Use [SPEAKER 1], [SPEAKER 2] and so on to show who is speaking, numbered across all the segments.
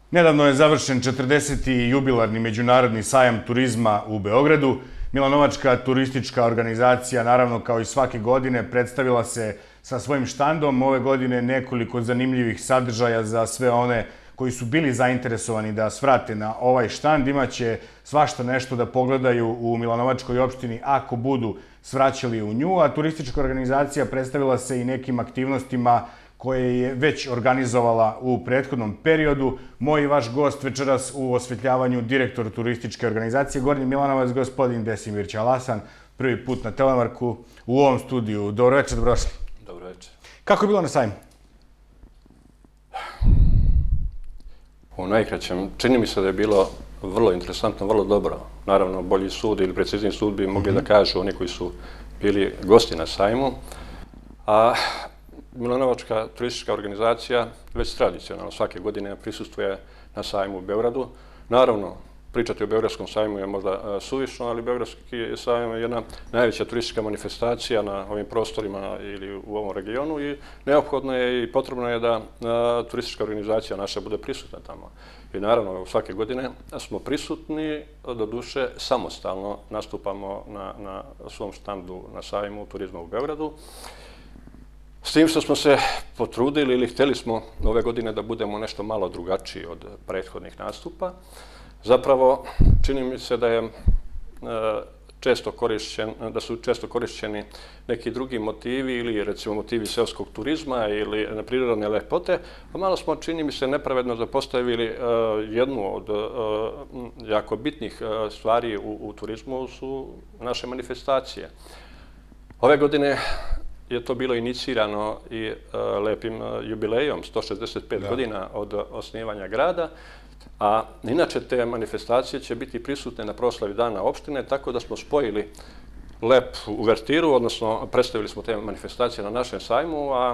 [SPEAKER 1] Nedavno je završen 40. jubilarni međunarodni sajam turizma u Beogradu. Milanovačka turistička organizacija, naravno kao i svake godine, predstavila se sa svojim štandom. Ove godine nekoliko zanimljivih sadržaja za sve one koji su bili zainteresovani da svrate na ovaj štand. Imaće svašta nešto da pogledaju u Milanovačkoj opštini ako budu svraćali u nju, a turistička organizacija predstavila se i nekim aktivnostima koje je već organizovala u prethodnom periodu. Moj i vaš gost večeras u osvetljavanju, direktor turističke organizacije Gornji Milanovac, gospodin Desimir Ćalasan, prvi put na Telemarku u ovom studiju. Dobro večer, dobrodošli.
[SPEAKER 2] Dobro večer.
[SPEAKER 1] Kako je bilo na sajmu?
[SPEAKER 2] U najkraćem, čini mi se da je bilo vrlo interesantno, vrlo dobro. Naravno, bolji sud ili precizniji sud bi mogli da kažu oni koji su bili gosti na sajmu. A Milanovačka turistička organizacija već tradicionalno svake godine prisustvuje na sajmu u Beogradu. Naravno, pričati o Beogradskom sajmu je možda suvišno, ali Beogradski sajam je jedna najveća turistička manifestacija na ovim prostorima ili u ovom regionu i neophodno je i potrebno je da turistička organizacija naša bude prisutna tamo. I naravno, svake godine smo prisutni, doduše samostalno nastupamo na svom štandu na sajmu turizma u Beogradu. S tim što smo se potrudili ili htjeli smo ove godine da budemo nešto malo drugačiji od prethodnih nastupa. Zapravo, čini mi se da su često korišćeni neki drugi motivi ili recimo motivi seoskog turizma ili prirodne lepote, a malo smo, čini mi se, nepravedno zapostavili jednu od jako bitnih stvari u turizmu su naše manifestacije. Ove godine je to bilo inicirano i lepim jubilejom, 165 godina od osnivanja grada, a inače te manifestacije će biti prisutne na proslavi Dana opštine, tako da smo spojili lep uvertiru, odnosno predstavili smo te manifestacije na našem sajmu, a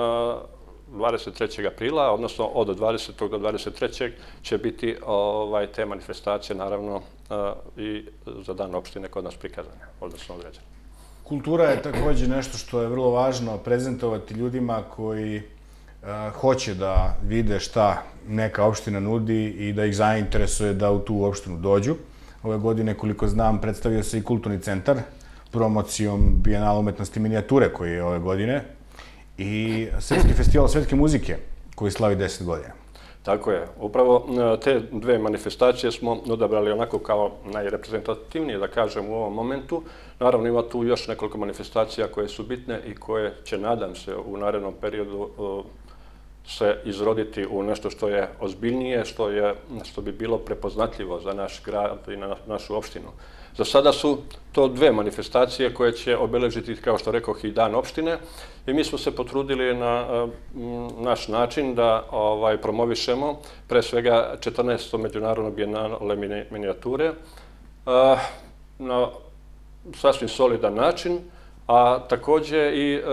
[SPEAKER 2] 23. aprila, odnosno od 20. do 23. će biti te manifestacije, naravno, i za Dan opštine kod nas prikazane, odnosno određene.
[SPEAKER 1] Kultura je također nešto što je vrlo važno prezentovati ljudima koji hoće da vide šta neka opština nudi i da ih zainteresuje da u tu opštinu dođu. Ove godine, koliko znam, predstavio se i kulturni centar promocijom Bijenala umetnosti minijature koji je ove godine i Srpski festival svetske muzike koji slavi 10 godina.
[SPEAKER 2] Tako je. Upravo te dve manifestacije smo odabrali onako kao najreprezentativnije, da kažem, u ovom momentu. Naravno, ima tu još nekoliko manifestacija koje su bitne i koje će, nadam se, u narednom periodu se izroditi u nešto što je ozbiljnije, što bi bilo prepoznatljivo za naš grad i našu opštinu. Za sada su to dve manifestacije koje će obeležiti, kao što rekoh, i Dan opštine i mi smo se potrudili na naš način da promovišemo pre svega 14. međunarodno bijenale minijature na sasvim solidan način, a također i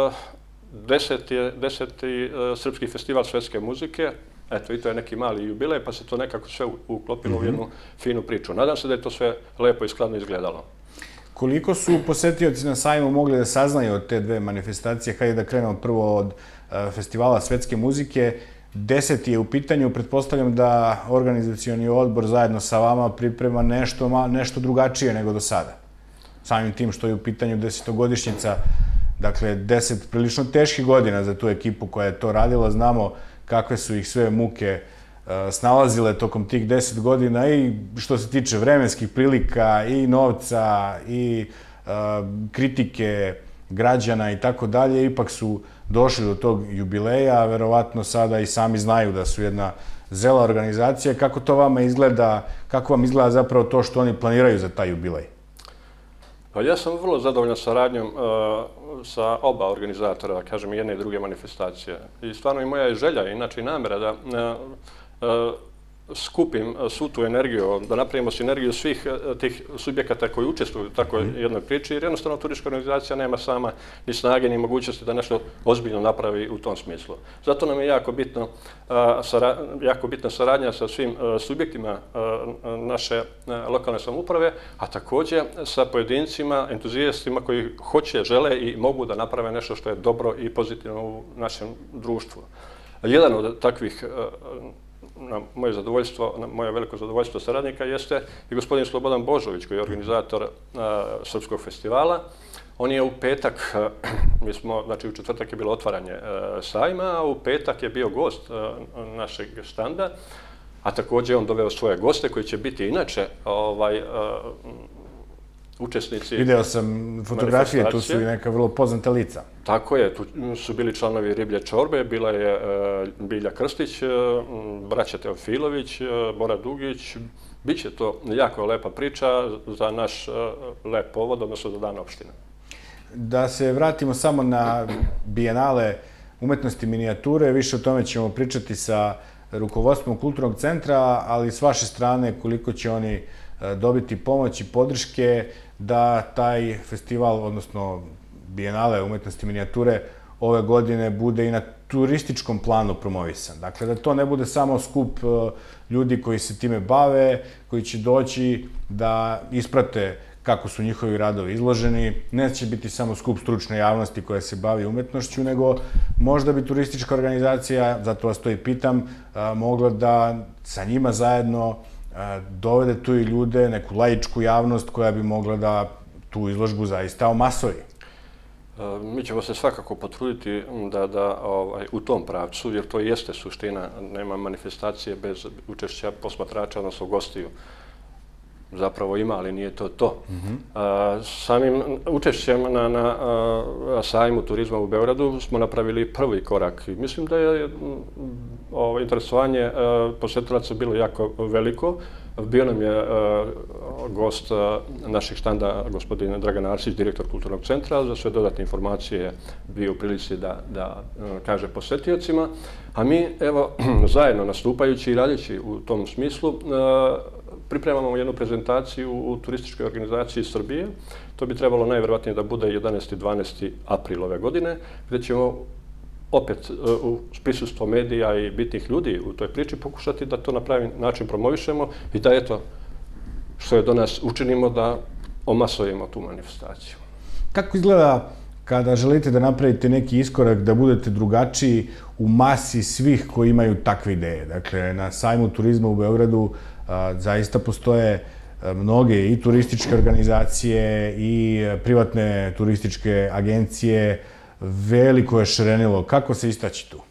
[SPEAKER 2] 10. Srpski festival svetske muzike. Eto, i to je neki mali jubilej, pa se to nekako sve uklopilo u jednu finu priču. Nadam se da je to sve lepo i skladno izgledalo.
[SPEAKER 1] Koliko su posetioci na sajmu mogli da saznaju od te dve manifestacije? Hajde da krenemo prvo od festivala svetske muzike. 10. je u pitanju, pretpostavljam da organizacioni odbor zajedno sa vama priprema nešto drugačije nego do sada. Samim tim što je u pitanju 10-godišnjica, dakle 10 prilično teških godina za tu ekipu koja je to radila. Znamo kakve su ih sve muke snalazile tokom tih 10 godina i što se tiče vremenskih prilika i novca i kritike građana i tako dalje. Ipak su došli do tog jubileja, a verovatno sada i sami znaju da su jedna zela organizacija. Kako to vama izgleda, kako vam izgleda zapravo to što oni planiraju za taj jubilej?
[SPEAKER 2] Pa ja sam vrlo zadovoljan saradnjom sa oba organizatora, kažem, jedne i druge manifestacije. I stvarno i moja je želja, inače i namjera da skupim svu tu energiju, da napravimo sinergiju svih tih subjekata koji učestvuju u takvoj jednoj priči, jer jednostavno turistička organizacija nema sama ni snage, ni mogućnosti da nešto ozbiljno napravi u tom smislu. Zato nam je jako bitna saradnja sa svim subjektima naše lokalne samouprave, a također sa pojedincima, entuzijastima koji hoće, žele i mogu da naprave nešto što je dobro i pozitivno u našem društvu. Jedan od takvih na moje zadovoljstvo, na moje veliko zadovoljstvo saradnika jeste i gospodin Slobodan Božović, koji je organizator Srpskog festivala. On je u petak, znači u četvrtak je bilo otvaranje sajma, a u petak je bio gost našeg štanda, a također on doveo svoje goste koji će biti inače učesnici.
[SPEAKER 1] Video sam fotografije, tu su i neka vrlo poznata lica.
[SPEAKER 2] Tako je, tu su bili članovi Riblje čorbe, bila je Bilja Krstić, braća Teofilović, Bora Dugić. Biće to jako lepa priča za naš lep povod, odnosno za Dan opštine.
[SPEAKER 1] Da se vratimo samo na Bijenale umetnosti minijature, više o tome ćemo pričati sa rukovodstvom Kulturnog centra, ali s vaše strane koliko će oni dobiti pomoć i podrške da taj festival, odnosno Bijenale umetnosti minijature, ove godine bude i na turističkom planu promovisan. Dakle, da to ne bude samo skup ljudi koji se time bave, koji će doći da isprate kako su njihovi radovi izloženi. Neće biti samo skup stručne javnosti koja se bavi umetnošću, nego možda bi turistička organizacija, zato vas to i pitam, mogla da sa njima zajedno dovede tu i ljude, neku laičku javnost koja bi mogla da tu izložbu zaista omasovi.
[SPEAKER 2] Mi ćemo se svakako potruditi da u tom pravcu, jer to jeste suština, nema manifestacije bez učešća posmatrača, odnosno gostiju. Zapravo ima, ali nije to to. Samim učešćem na sajmu turizma u Beogradu smo napravili prvi korak. Mislim da je interesovanje posjetilaca bilo jako veliko. Bio nam je gost našeg štanda, gospodin Dragan Arsić, direktor Kulturnog centra. Za sve dodatne informacije bio u prilici da kaže posjetiocima. A mi, evo, zajedno nastupajući i radeći u tom smislu, pripremamo jednu prezentaciju u turističkoj organizaciji Srbije. To bi trebalo najverovatnije da bude 11. i 12. april ove godine, gdje ćemo opet uz prisustvo medija i bitnih ljudi u toj priči pokušati da to na pravi način promovišemo i da, eto, što je do nas učinimo, da omasovimo tu manifestaciju.
[SPEAKER 1] Kako izgleda kada želite da napravite neki iskorak, da budete drugačiji u masi svih koji imaju takve ideje? Dakle, na sajmu turizma u Beogradu zaista postoje mnoge i turističke organizacije i privatne turističke agencije. Veliko je šarenilo. Kako se istaći tu?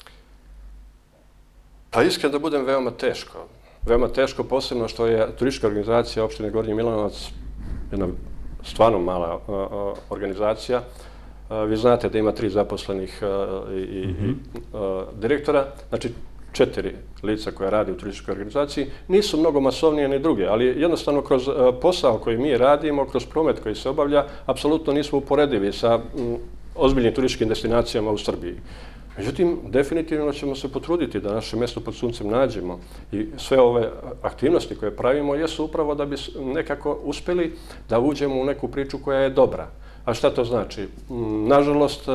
[SPEAKER 2] Pa iskreno da budem veoma teško. Veoma teško, posebno što je turistička organizacija opštine Gornji Milanovac jedna stvarno mala organizacija. Vi znate da ima 3 zaposlenih i direktora, znači 4 lica koja radi u turističkoj organizaciji. Nisu mnogo masovnije ni druge, ali jednostavno kroz posao koji mi radimo, kroz promet koji se obavlja, apsolutno nismo uporedivi sa ozbiljnim turističkim destinacijama u Srbiji. Međutim, definitivno ćemo se potruditi da naše mjesto pod suncem nađemo i sve ove aktivnosti koje pravimo jesu upravo da bi nekako uspjeli da uđemo u neku priču koja je dobra. A šta to znači? Nažalost,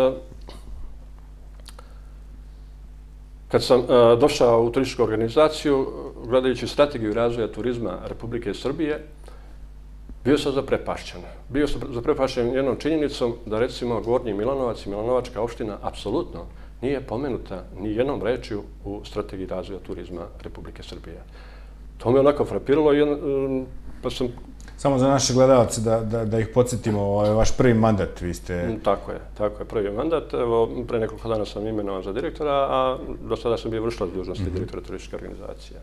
[SPEAKER 2] kad sam došao u turističku organizaciju, gledajući strategiju razvoja turizma Republike Srbije, bio sam zaprepašćen. Bio sam zaprepašćen jednom činjenicom da, recimo, Gornji Milanovac i Milanovačka opština apsolutno nije pomenuta ni jednom rečju u strategiji razvoja turizma Republike Srbije. To me onako frapiralo, pa sam...
[SPEAKER 1] Samo za naše gledalce da ih podsjetimo, ovo je vaš prvi mandat, vi ste...
[SPEAKER 2] Tako je, prvi mandat. Evo, pre nekoliko dana sam imenovan za direktora, a do sada sam bio vršilac dužnosti direktora turističke organizacije.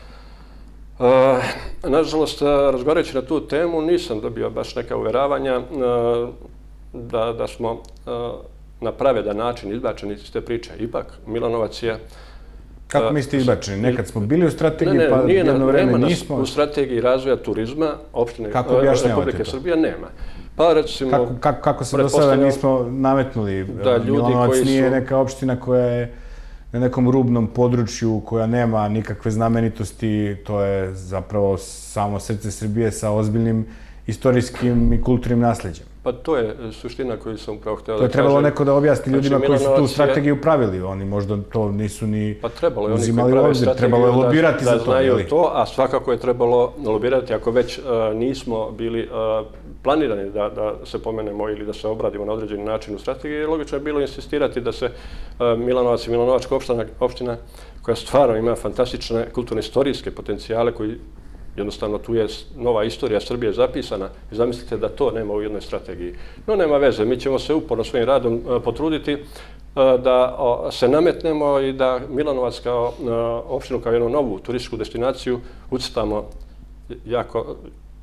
[SPEAKER 2] Nažalost, razgovarajući na tu temu, nisam dobio baš neka uveravanja da smo na pravedan način izbačeni iz te priče. Ipak, Milanovac je...
[SPEAKER 1] Kako mislite izbačeni? Nekad smo bili u strategiji, pa jedno vreme nismo...
[SPEAKER 2] Nema nas u strategiji razvoja turizma opštine Republike Srbije, nema.
[SPEAKER 1] Pa recimo... Kako se do sada nismo nametnuli? Milanovac nije neka opština koja je na nekom rubnom području, koja nema nikakve znamenitosti, to je zapravo samo srce Srbije sa ozbiljnim istorijskim i kulturnim nasljeđem.
[SPEAKER 2] Pa to je suština koju sam upravo htio da
[SPEAKER 1] kažem. To je trebalo neko da objasni ljudima koji su tu strategiju pravili. Oni možda to nisu ni uzimali u obzir. Trebalo je lobirati za to.
[SPEAKER 2] Da znaju to, a svakako je trebalo lobirati ako već nismo bili planirani da se pomenemo ili da se obradimo na određeni način u strategiji. Logično je bilo insistirati da se Milanovac i Milanovačka opština koja stvarno ima fantastične kulturno-istorijske potencijale koji jednostavno tu je nova istorija Srbije zapisana i zamislite da to nema u jednoj strategiji. No, nema veze, mi ćemo se uporno svojim radom potruditi da se nametnemo i da Milanovac kao opštinu, kao jednu novu turističku destinaciju ucrtamo jako...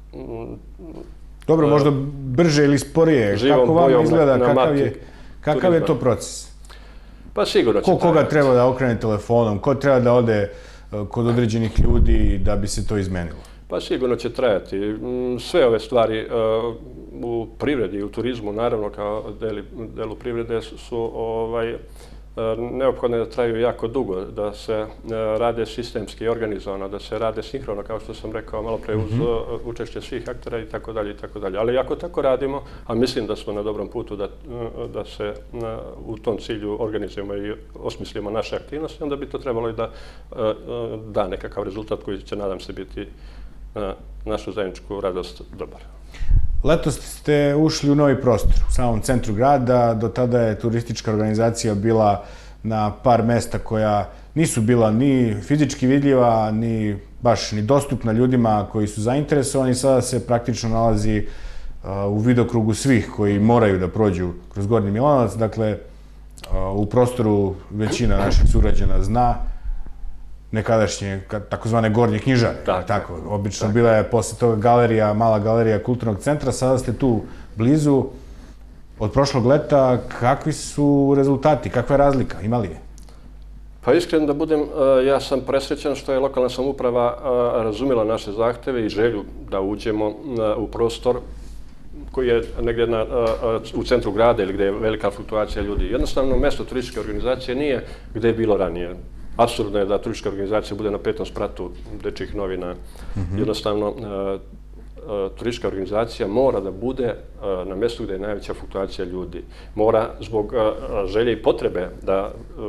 [SPEAKER 1] Dobro, možda brže ili sporije. Kako vam izgleda, kakav je to proces?
[SPEAKER 2] Pa sigurno će trajati.
[SPEAKER 1] Koga treba da okrene telefonom, ko treba da ode kod određenih ljudi da bi se to izmenilo?
[SPEAKER 2] Pa sigurno će trajati. Sve ove stvari u privredi i u turizmu, naravno kao delu privrede, su neophodne da traju jako dugo, da se rade sistemski i organizovano, da se rade sinhrono, kao što sam rekao malo pre, uz učešće svih aktera i tako dalje i tako dalje. Ali ako tako radimo, a mislim da smo na dobrom putu da se u tom cilju organizujemo i osmislimo naše aktivnosti, onda bi to trebalo i da da nekakav rezultat koji će, nadam se, biti na našu zajedničku radost dobar.
[SPEAKER 1] Letos ste ušli u novi prostor, u samom centru grada. Do tada je turistička organizacija bila na par mesta koja nisu bila ni fizički vidljiva, ni baš ni dostupna ljudima koji su zainteresovani. Sada se praktično nalazi u vidokrugu svih koji moraju da prođu kroz Gornji Milanovac. Dakle, u prostoru većina naših sugrađana zna nekadašnje takozvane Gornje knjižare. Tako, obično bila je posle toga galerija, mala galerija kulturnog centra, sada ste tu blizu. Od prošlog leta, kakvi su rezultati, kakva je razlika, ima li je?
[SPEAKER 2] Pa iskreno da budem, ja sam presrećan što je lokalna samouprava razumela naše zahteve i želju da uđemo u prostor koji je negdje u centru grada ili gdje je velika fluktuacija ljudi. Jednostavno, mesto turističke organizacije nije gdje je bilo ranije. Apsurdno je da turistička organizacija bude na 5. spratu dečjih novina. Jednostavno, turistička organizacija mora da bude na mjestu gdje je najveća fluktuacija ljudi. Mora zbog želje i potrebe da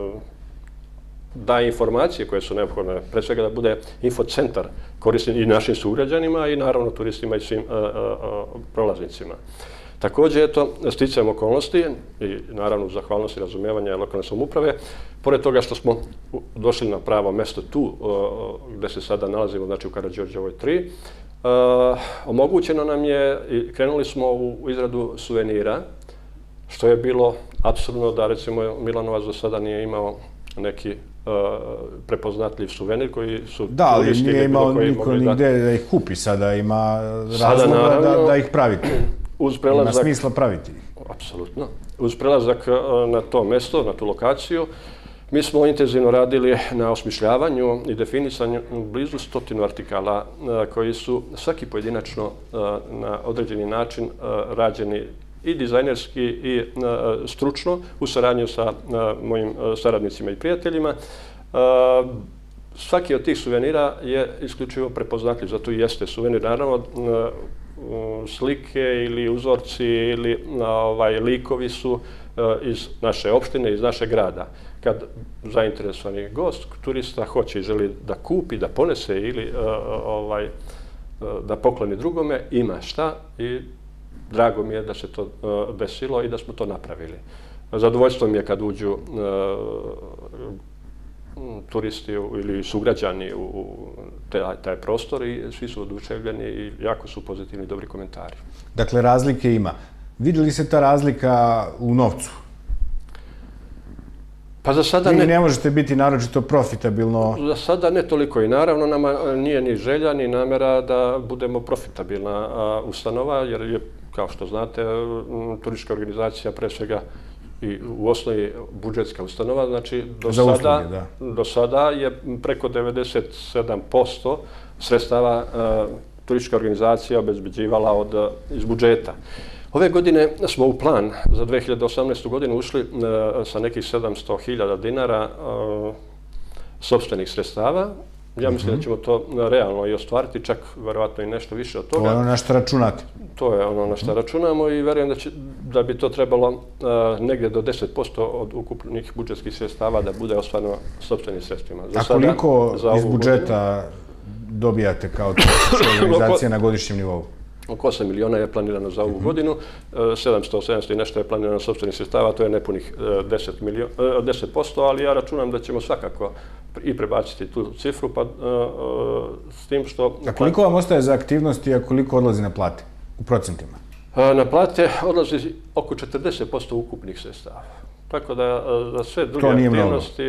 [SPEAKER 2] daje informacije koje su neophodne, pre svega da bude infocentar koristan i našim sugrađanima i naravno turistima i svim prolaznicima. Također, eto, sticajem okolnosti i naravno zahvalnost i razumijevanja lokalne samouprave, pored toga što smo došli na pravo mjesto tu gdje se sada nalazimo, znači u Karađorđevoj 3, omogućeno nam je i krenuli smo u izradu suvenira, što je bilo apsurdno da recimo Milanovac do sada nije imao neki prepoznatljiv suvenir koji su...
[SPEAKER 1] Da, ali nije imao niko nigde da ih kupi, sada ima razloga da ih pravite. Ima smisla praviti.
[SPEAKER 2] Apsolutno. Uz prelazak na to mjesto, na tu lokaciju, mi smo intenzivno radili na osmišljavanju i definisanju blizu 100 artikala koji su svaki pojedinačno na određeni način rađeni i dizajnerski i stručno u saradnju sa mojim saradnicima i prijateljima. Svaki od tih suvenira je isključivo prepoznatljiv, zato i jeste suvenir. Naravno, slike ili uzorci ili likovi su iz naše opštine, iz našeg grada. Kad zainteresovani gost, turista, hoće i želi da kupi, da ponese ili da pokloni drugome, ima šta i drago mi je da se to desilo i da smo to napravili. Zadovoljstvo mi je kad uđu turisti ili sugrađani u taj prostor i svi su oduševljeni i jako su pozitivni i dobri komentari.
[SPEAKER 1] Dakle, razlike ima. Vidi li se ta razlika u novcu?
[SPEAKER 2] Pa za sada ne.
[SPEAKER 1] Ili ne možete biti naročito profitabilno?
[SPEAKER 2] Za sada ne toliko i naravno nama nije ni želja ni namjera da budemo profitabilna ustanova, jer je, kao što znate, turistička organizacija pre svega i u osnovi budžetska ustanova, znači do sada je preko 97% sredstava turistička organizacija obezbeđivala iz budžeta. Ove godine smo u plan za 2018. godinu ušli sa nekih 700.000 dinara sopstvenih sredstava. Ja mislim da ćemo to realno i ostvariti, čak verovatno i nešto više od toga.
[SPEAKER 1] To je ono na što računate?
[SPEAKER 2] To je ono na što računamo i verujem da bi to trebalo negdje do 10% od ukupnih budžetskih sredstava da bude ostvarno sopstvenim sredstvima.
[SPEAKER 1] A koliko iz budžeta dobijate kao organizacija na godišnjem nivou?
[SPEAKER 2] Oko 8 miliona je planirano za ovu godinu, 700 i nešto je planirano sopstvenih sredstava, to je nepunih 10%, ali ja računam da ćemo svakako i prebaciti tu cifru, pa s tim što...
[SPEAKER 1] A koliko vam ostaje za aktivnosti, a koliko odlazi na plate u procentima?
[SPEAKER 2] Na plate odlazi oko 40% ukupnih sredstava. Tako da za sve druge aktivnosti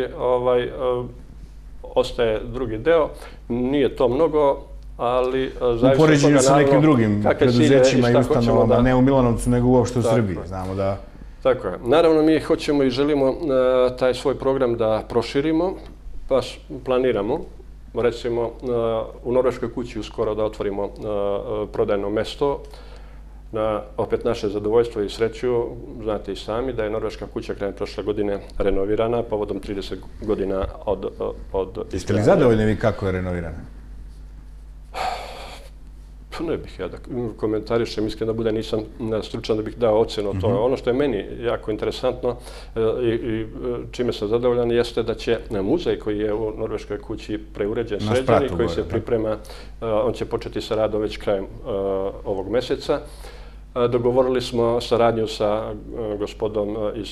[SPEAKER 2] ostaje drugi deo. Nije to mnogo, ali
[SPEAKER 1] u poređenju sa nekim drugim preduzećima i ustanovama, ne u Milanovcu, nego uopšte u Srbiji. Znamo da...
[SPEAKER 2] Tako je. Naravno, mi hoćemo i želimo taj svoj program da proširimo, pa planiramo, recimo, u Norveškoj kući uskoro da otvorimo prodajno mesto, na opet naše zadovoljstvo i sreću. Znate i sami da je Norveška kuća krajem prošle godine renovirana povodom 30 godina od...
[SPEAKER 1] Jeste li zadovoljni vi kako je renovirana?
[SPEAKER 2] Ne bih ja da komentarišem, iskreno da bude, nisam stručan da bih dao ocenu o tome. Ono što je meni jako interesantno i čime sam zadovoljan jeste da će muzej koji je u Norveškoj kući preuređen, sređen i koji se priprema, on će početi sa radom već krajem ovog meseca. Dogovorili smo saradnju sa gospodom iz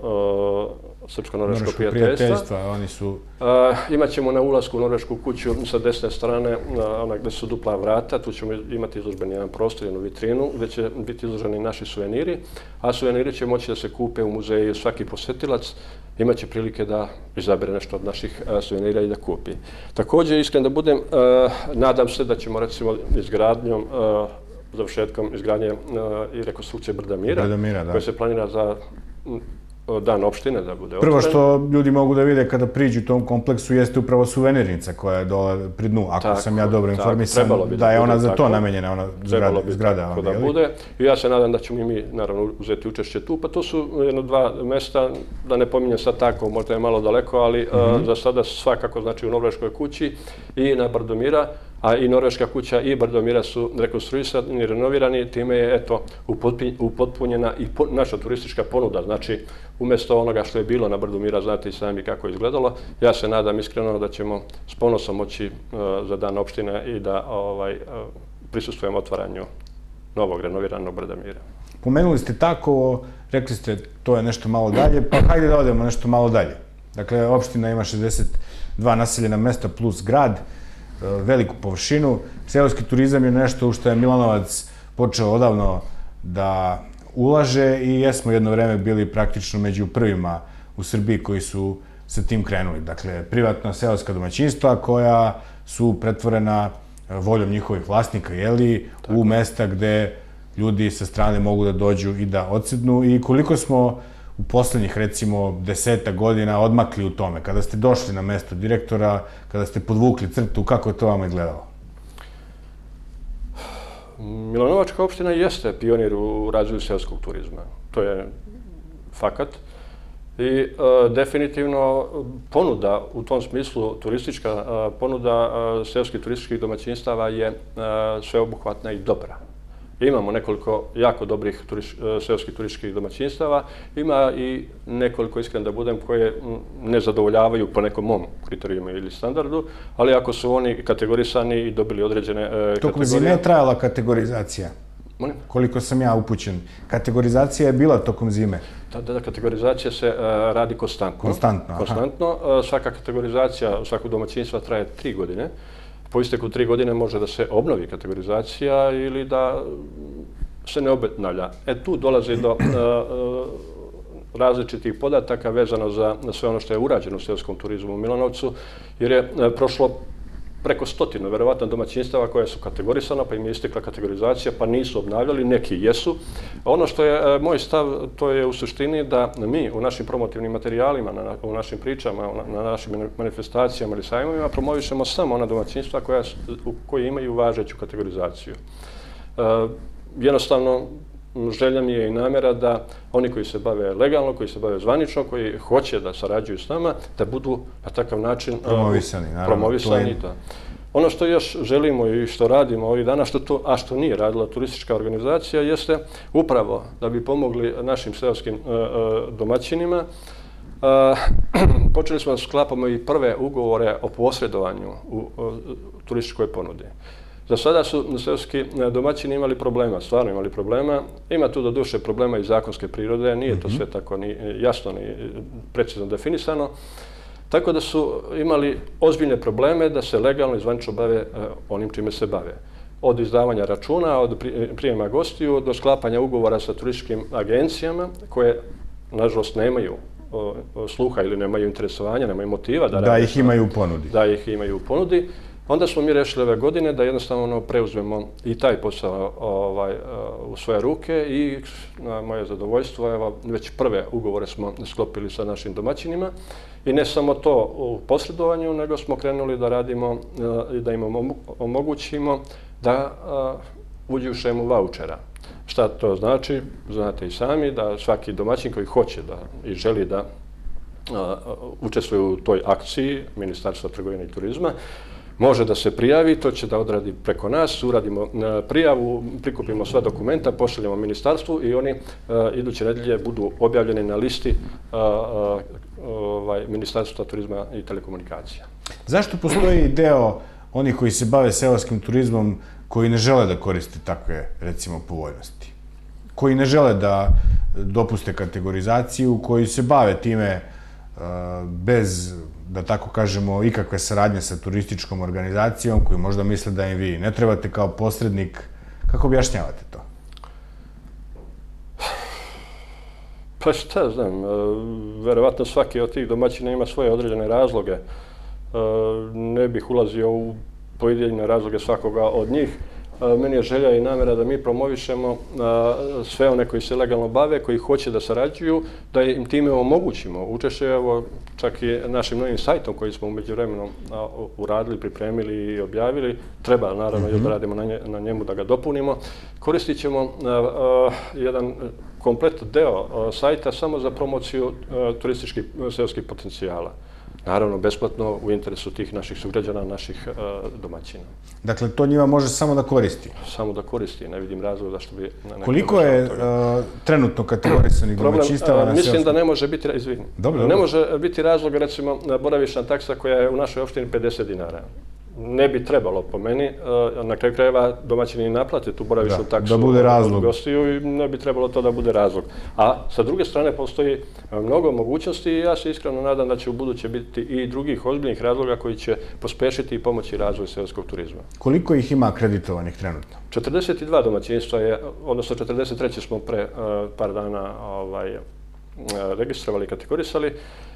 [SPEAKER 2] Srpsko-norveškog prijateljstva.
[SPEAKER 1] Oni su...
[SPEAKER 2] Imaćemo na ulasku u Norvešku kuću sa desne strane, ona gde su dupla vrata, tu ćemo imati izložbeni jedan prostor, jednu vitrinu, gde će biti izloženi naši suveniri, a suveniri će moći da se kupe u muzeju. Svaki posetilac imaće prilike da izabere nešto od naših suvenira i da kupi. Također, iskreno da budem, nadam se da ćemo recimo izgradnjom završetkom izgradnje i rekonstrukcije Brda Mira, koja se planira za dan opštine da bude otvoren.
[SPEAKER 1] Prvo što ljudi mogu da vide kada priđu u tom kompleksu jeste upravo suvenirnica koja je dole pri dnu, ako sam ja dobro informisan, da je ona za to namenjena, ona zgrada.
[SPEAKER 2] Da bude. I ja se nadam da ćemo i mi, naravno, uzeti učešće tu. Pa to su jedno dva mesta, da ne pominjem sad tako, možda je malo daleko, ali za sada svakako, znači u Norveškoj kući i na Brdo Mira, a i Norveška kuća i Brdo Mira su rekonstruisani, renovirani, time je, eto, upotpunjena i naša turistička ponuda. Znači, umjesto onoga što je bilo na Brdu Mira, znate i sami kako je izgledalo, ja se nadam iskreno da ćemo s ponosom moći za dan opštine i da prisustvujemo otvaranju novog renoviranog Brda Mira.
[SPEAKER 1] Pomenuli ste tako, rekli ste to je nešto malo dalje, pa hajde da odemo nešto malo dalje. Dakle, opština ima 62 naseljena mesta plus grad, veliku površinu. Seoski turizam je nešto u što je Milanovac počeo odavno da ulaže i jesmo jedno vreme bili praktično među prvima u Srbiji koji su sa tim krenuli. Dakle, privatna seoska domaćinstva koja su pretvorena voljom njihovih vlasnika, u mesta gde ljudi sa strane mogu da dođu i da odsednu. I koliko smo u poslednjih, recimo, 10 godina odmakli u tome, kada ste došli na mesto direktora, kada ste podvukli crtu, kako je to vama izgledalo?
[SPEAKER 2] Milanovačka opština jeste pionir u razvoju seoskog turizma. To je fakat. I definitivno ponuda u tom smislu, turistička ponuda seoskih turističkih domaćinstava je sveobuhvatna i dobra. Imamo nekoliko jako dobrih seoskih turističkih domaćinstava, ima i nekoliko, iskreno da budem, koje ne zadovoljavaju po nekom mom kriterijuma ili standardu, ali ako su oni kategorisani i dobili određene kategorije...
[SPEAKER 1] Tokom zime je trajala kategorizacija?
[SPEAKER 2] Molim?
[SPEAKER 1] Koliko sam ja upućen. Kategorizacija je bila tokom zime?
[SPEAKER 2] Da, kategorizacija se radi konstantno. Konstantno. Svaka kategorizacija svakog domaćinstva traje 3 godine. Po isteku 3 godine može da se obnovi kategorizacija ili da se ne obnavlja. Tu dolazi do različitih podataka vezano za sve ono što je urađeno u seoskom turizmu u Milanovcu, jer je prošlo preko 100, verovatno, domaćinstava koja su kategorisana, pa im je istekla kategorizacija, pa nisu obnavljali, neki jesu. Ono što je moj stav, to je u suštini da mi u našim promotivnim materijalima, u našim pričama, na našim manifestacijama ili sajmovima promovišemo samo ona domaćinstva koje imaju važeću kategorizaciju. Jednostavno, želja mi je i namjera da oni koji se bave legalno, koji se bave zvanično, koji hoće da sarađuju s nama, da budu na takav način promovisani. Ono što još želimo i što radimo ovih dana, a što nije radila turistička organizacija, jeste upravo da bi pomogli našim seoskim domaćinima. Počeli smo da sklapamo i prve ugovore o posredovanju u turističkoj ponudi. Za sada su seoski domaćini imali problema, stvarno imali problema. Ima tu do duše problema i zakonske prirode, nije to sve tako ni jasno ni precizno definisano. Tako da su imali ozbiljne probleme da se legalno i zvanično bave onim čime se bave. Od izdavanja računa, od prijema gostiju, do sklapanja ugovora sa turističkim agencijama koje, nažalost, nemaju sluha ili nemaju interesovanja, nemaju motiva
[SPEAKER 1] da ih imaju u ponudi.
[SPEAKER 2] Da ih imaju u ponudi. Onda smo mi rešili ove godine da jednostavno preuzmemo i taj posao u svoje ruke i na moje zadovoljstvo, evo, već prve ugovore smo sklopili sa našim domaćinima i ne samo to u posredovanju, nego smo krenuli da radimo i da im omogućimo da uđu u šemu vaučera. Šta to znači? Znate i sami da svaki domaćin koji hoće i želi da učestvuje u toj akciji Ministarstva trgovine i turizma, može da se prijavi, to će da odradi preko nas, uradimo prijavu, prikupimo sva dokumenta, pošaljemo ministarstvu i oni iduće nedelje budu objavljeni na listi Ministarstva turizma i telekomunikacija.
[SPEAKER 1] Zašto postoji deo onih koji se bave seoskim turizmom koji ne žele da koriste takve, recimo, povoljnosti? Koji ne žele da dopuste kategorizaciju, koji se bave time bez, da tako kažemo, ikakve saradnje sa turističkom organizacijom, koji možda misle da im vi ne trebate kao posrednik. Kako objašnjavate to?
[SPEAKER 2] Pa šta znam, verovatno svaki od tih domaćina ima svoje određene razloge. Ne bih ulazio u pojedine razloge svakoga od njih. Meni je želja i namjera da mi promovišemo sve one koji se legalno bave, koji hoće da sarađuju, da im time omogućimo učešće, evo, čak i našim novim sajtom koji smo umeđu vremenom uradili, pripremili i objavili. Treba, naravno, još da radimo na njemu, da ga dopunimo. Koristit ćemo jedan komplet deo sajta samo za promociju turističkih seoskih potencijala. Naravno, besplatno u interesu tih naših sugrađana, naših domaćina.
[SPEAKER 1] Dakle, to njima može samo da koristi?
[SPEAKER 2] Samo da koristi, ne vidim razloga što bi...
[SPEAKER 1] Koliko je trenutno kategorisanih domaćinstava?
[SPEAKER 2] Mislim da ne može biti, izvini, ne može biti razloga, recimo, boravišna taksa koja je u našoj opštini 50 dinara. Ne bi trebalo, po meni, na kraju krajeva domaćini naplate tu boravišnu taksu od gostiju i ne bi trebalo to da bude razlog. A sa druge strane postoji mnogo mogućnosti i ja se iskreno nadam da će u buduće biti i drugih ozbiljnih razloga koji će pospešiti i pomoći razvoj seoskog turizma.
[SPEAKER 1] Koliko ih ima akreditovanih trenutno?
[SPEAKER 2] 42 domaćinstva je, odnosno 43 smo pre par dana registrovali i kategorisali.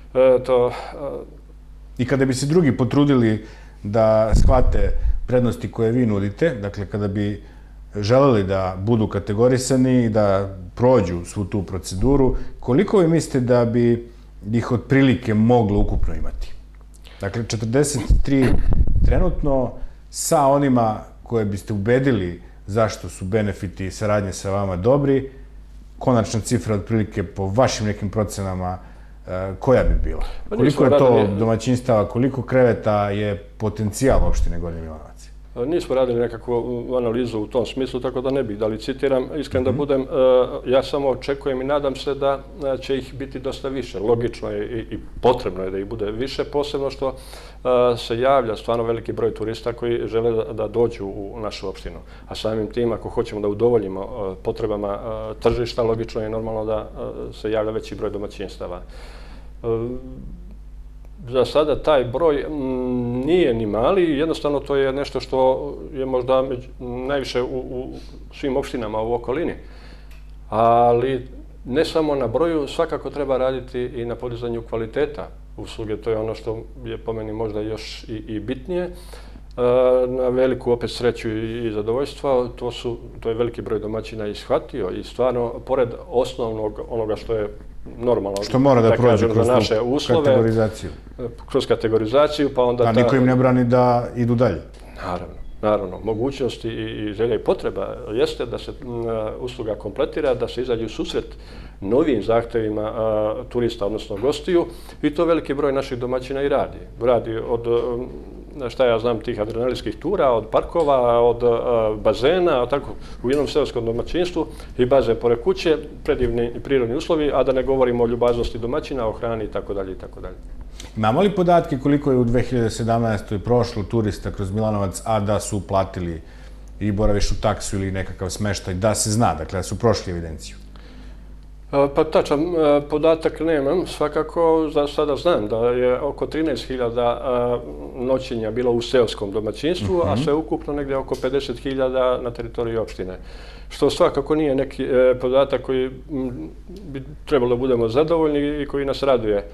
[SPEAKER 1] I kada bi se drugi potrudili da shvate prednosti koje vi nudite, dakle kada bi želeli da budu kategorisani i da prođu svu tu proceduru, koliko vi mislite da bi ih otprilike moglo ukupno imati? Dakle, 43 trenutno sa onima koje biste ubedili zašto su benefiti saradnje sa vama dobri, konačna cifra otprilike po vašim nekim procenama koja bi bila? Koliko je to domaćinstava, koliko kreveta je potencijal opštine Gornji Milanovac?
[SPEAKER 2] Nismo radili nekakvu analizu u tom smislu, tako da ne bih da licitiram. Iskren da budem, ja samo očekujem i nadam se da će ih biti dosta više. Logično je i potrebno je da ih bude više, posebno što se javlja stvarno veliki broj turista koji žele da dođu u našu opštinu. A samim tim, ako hoćemo da udovoljimo potrebama tržišta, logično je normalno da se javlja veći broj domaćinstava. Za sada taj broj nije ni mali, jednostavno to je nešto što je možda najviše u svim opštinama u okolini. Ali ne samo na broju, svakako treba raditi i na podizanju kvaliteta usluge, to je ono što je po meni možda još i bitnije. Na veliku opet sreću i zadovoljstva, to je veliki broj domaćina ishvatio i stvarno, pored osnovnog onoga što je normalno,
[SPEAKER 1] što mora da prođe kroz
[SPEAKER 2] naše uslove,
[SPEAKER 1] kategorizaciju.
[SPEAKER 2] Kroz kategorizaciju, pa onda...
[SPEAKER 1] A niko im ne brani da idu dalje.
[SPEAKER 2] Naravno. Mogućnosti i želja i potreba jeste da se usluga kompletira, da se izađe u susret novim zahtevima turista, odnosno gostiju, i to veliki broj naših domaćina i radi. Radi od, šta ja znam, tih adrenalinskih tura, od parkova, od bazena, tako, u jednom seoskom domaćinstvu i bazen pored kuće, predivni i prirodni uslovi, a da ne govorimo o ljubaznosti domaćina, o hrani itd.
[SPEAKER 1] Imamo li podatke koliko je u 2017. prošlo turista kroz Milanovac, a da su platili i boravišnu taksu ili nekakav smeštaj, da se zna, dakle, da su prošli evidenciju?
[SPEAKER 2] Pa tačan podatak nemam, svakako za sada znam da je oko 13.000 noćenja bilo u seoskom domaćinstvu, a sve ukupno negdje oko 50.000 na teritoriji opštine. Što svakako nije neki podatak koji bi trebalo da budemo zadovoljni i koji nas raduje.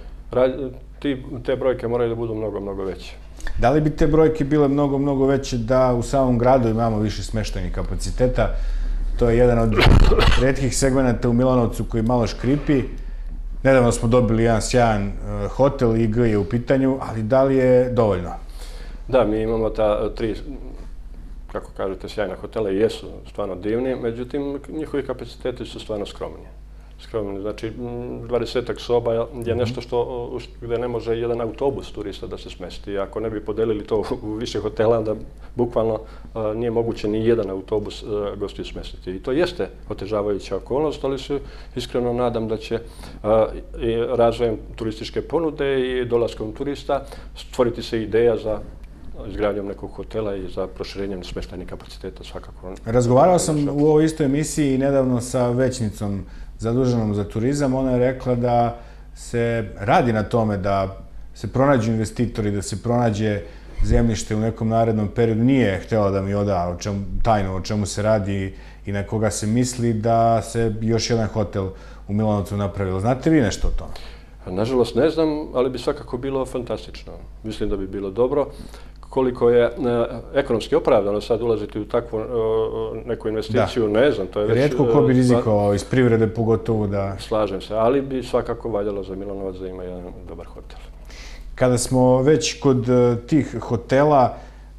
[SPEAKER 2] Te brojke moraju da budu mnogo, mnogo veće.
[SPEAKER 1] Da li bi te brojke bile mnogo, mnogo veće da u samom gradu imamo više smeštajnih kapaciteta? To je jedan od retkih segmenata u Milanovcu koji malo škripi. Nedavno smo dobili jedan sjajan hotel, IG je u pitanju, ali da li je dovoljno?
[SPEAKER 2] Da, mi imamo ta tri, kako kažete, sjajna hotela i jesu stvarno divni, međutim, njihovi kapaciteti su stvarno skromni. Znači, 20 soba je nešto gde ne može jedan autobus turista da se smesti. Ako ne bi podelili to u više hotela, onda bukvalno nije moguće ni jedan autobus gostiju smestiti. I to jeste otežavajuća okolnost, ali se iskreno nadam da će razvojem turističke ponude i dolaskom turista stvoriti se ideja za izgradnjom nekog hotela i za proširenjem smeštajnih kapaciteta svakako.
[SPEAKER 1] Razgovarao sam u ovoj istoj emisiji nedavno sa većnicom zaduženom za turizam. Ona je rekla da se radi na tome da se pronađu investitori, da se pronađe zemljište u nekom narednom periodu. Nije htjela da mi oda tajnu o čemu se radi i na koga se misli, da se još jedan hotel u Milanovcu napravilo. Znate vi nešto o tome?
[SPEAKER 2] Nažalost ne znam, ali bi svakako bilo fantastično. Mislim da bi bilo dobro. Koliko je ekonomski opravdano sad ulaziti u takvu neku investiciju, ne znam. To je
[SPEAKER 1] rijetko ko bi rizikovao iz privrede pogotovo da...
[SPEAKER 2] Slažem se, ali bi svakako valjalo za Milanovac da ima jedan dobar hotel.
[SPEAKER 1] Kada smo već kod tih hotela,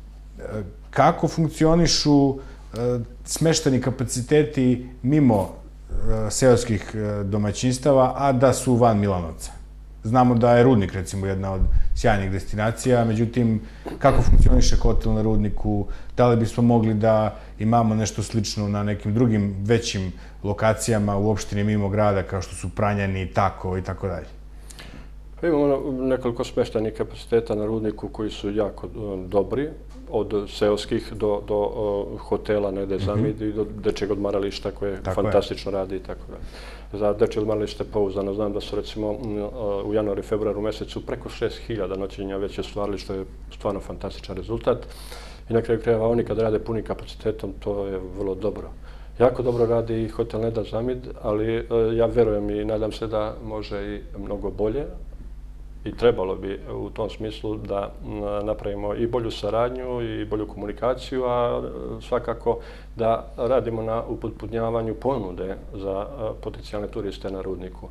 [SPEAKER 1] kako funkcionišu smešteni kapaciteti mimo seoskih domaćinstava, a da su van Milanovca? Znamo da je Rudnik, recimo, jedna od sjajnih destinacija, međutim, kako funkcioniše hotel na Rudniku? Da li bismo mogli da imamo nešto slično na nekim drugim većim lokacijama u opštini mimo grada, kao što su Pranjani, Takovo i tako dalje?
[SPEAKER 2] Imamo nekoliko smeštajnih kapaciteta na Rudniku koji su jako dobri, od seoskih do hotela Nede Zamid i do dečjeg odmarališta koje fantastično radi i tako dalje. Za dečje odmaralište pouzdano znam da su recimo u januaru i februaru mesecu preko 6.000 noćenja već ostvarili, što je stvarno fantastičan rezultat. I na kraju krajeva oni kad rade punim kapacitetom, to je vrlo dobro. Jako dobro radi i hotel Neda Zamid, ali ja verujem i nadam se da može i mnogo bolje. I trebalo bi u tom smislu da napravimo i bolju saradnju i bolju komunikaciju, a svakako da radimo na upotpunjavanju ponude za potencijalne turiste na Rudniku.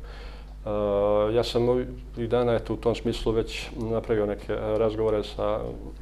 [SPEAKER 2] Ja sam ovih dana u tom smislu već napravio neke razgovore sa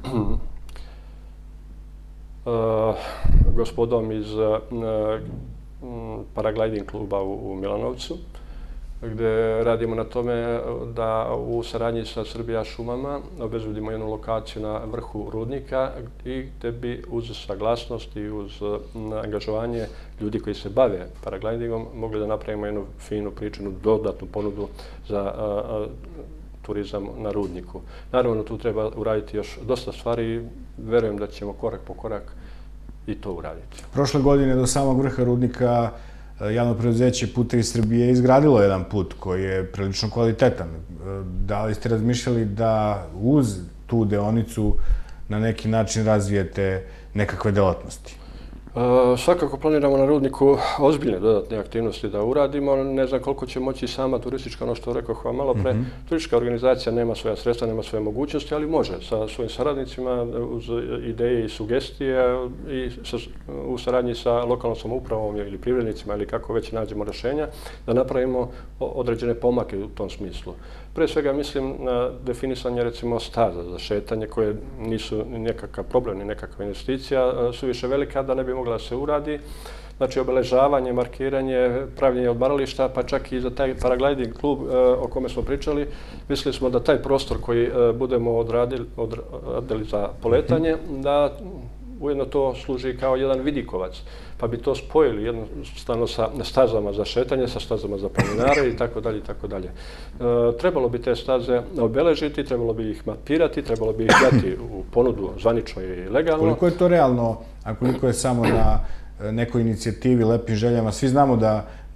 [SPEAKER 2] gospodom iz paragliding kluba u Milanovcu, gde radimo na tome da u saradnji sa Srbija šumama obezbedimo jednu lokaciju na vrhu Rudnika i gde bi uz saglasnost i uz angažovanje ljudi koji se bave paraglidingom mogli da napravimo jednu finu pričanu dodatnu ponudu za turizam na Rudniku. Naravno, tu treba uraditi još dosta stvari i verujem da ćemo korak po korak i to uraditi.
[SPEAKER 1] Prošle godine do samog vrha Rudnika javno preduzeće Putevi Srbije izgradilo jedan put koji je prilično kvalitetan. Da li ste razmišljali da uz tu deonicu na neki način razvijete nekakve delatnosti?
[SPEAKER 2] Svakako planiramo na Rudniku ozbiljne dodatne aktivnosti da uradimo. Ne znam koliko će moći sama turistička, ono što rekao vam malo pre, turistička organizacija nema svoja sredstva, nema svoje mogućnosti, ali može sa svojim saradnicima uz ideje i sugestije i u saradnji sa lokalnom samoupravom ili privrednicima ili kako već nađemo rešenja, da napravimo određene pomake u tom smislu. Pre svega mislim na definisanje recimo staza za šetanje koje nisu nekakav problem ni nekakva investicija, su više velika da ne bi mogla da se uradi. Znači obeležavanje, markiranje, pravljenje odmarališta, pa čak i za taj paragliding klub o kome smo pričali, mislili smo da taj prostor koji budemo odradili za poletanje, da ujedno to služi kao jedan vidikovac, pa bi to spojili jednostavno sa stazama za šetanje, sa stazama za planinare i tako dalje i tako dalje. Trebalo bi te staze obeležiti, trebalo bi ih mapirati, trebalo bi ih dati u ponudu zvanično i legalno.
[SPEAKER 1] Koliko je to realno, a koliko je samo na nekoj inicijativi, lepim željama? Svi znamo da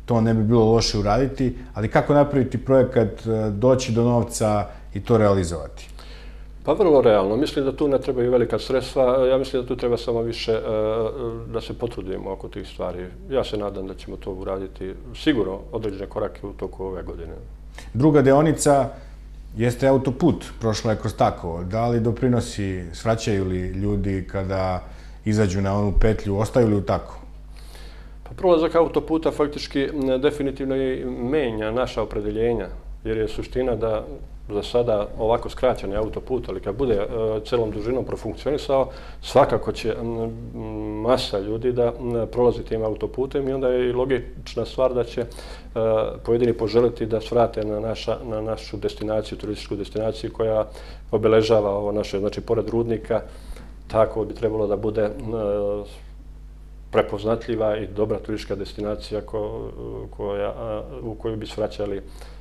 [SPEAKER 1] to ne bi bilo loše uraditi, ali kako napraviti projekat, doći do novca i to realizovati?
[SPEAKER 2] Pa vrlo realno. Mislim da tu ne trebaju velika sredstva. Ja mislim da tu treba samo više da se potrudimo oko tih stvari. Ja se nadam da ćemo to uraditi sigurno određene korake u toku ove godine.
[SPEAKER 1] Druga deonica jeste autoput, prošla je kroz Takovo. Da li doprinosi, svraćaju li ljudi kada izađu na onu petlju, ostaju li u Takovo?
[SPEAKER 2] Pa prolazak autoputa faktički definitivno i menja naša opredeljenja, jer je suština da za sada ovako skraćeni autoput, ali kad bude celom dužinom profunkcionisao, svakako će masa ljudi da prolazi tim autoputem i onda je i logična stvar da će pojedini poželiti da svrate na našu destinaciju, turističku destinaciju koja obeležava ovo naše, znači pored Rudnika, tako bi trebalo da bude prepoznatljiva i dobra turistička destinacija u koju bi svraćali